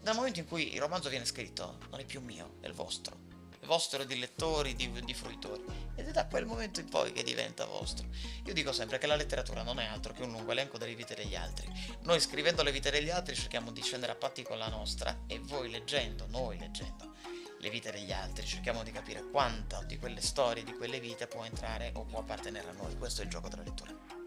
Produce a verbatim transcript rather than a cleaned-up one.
dal momento in cui il romanzo viene scritto, non è più mio, è il vostro. È vostro di lettori, di, di fruitori. Ed è da quel momento in poi che diventa vostro. Io dico sempre che la letteratura non è altro che un lungo elenco delle vite degli altri. Noi scrivendo le vite degli altri cerchiamo di scendere a patti con la nostra e voi leggendo, noi leggendo le vite degli altri, cerchiamo di capire quanta di quelle storie, di quelle vite può entrare o può appartenere a noi. Questo è il gioco della lettura.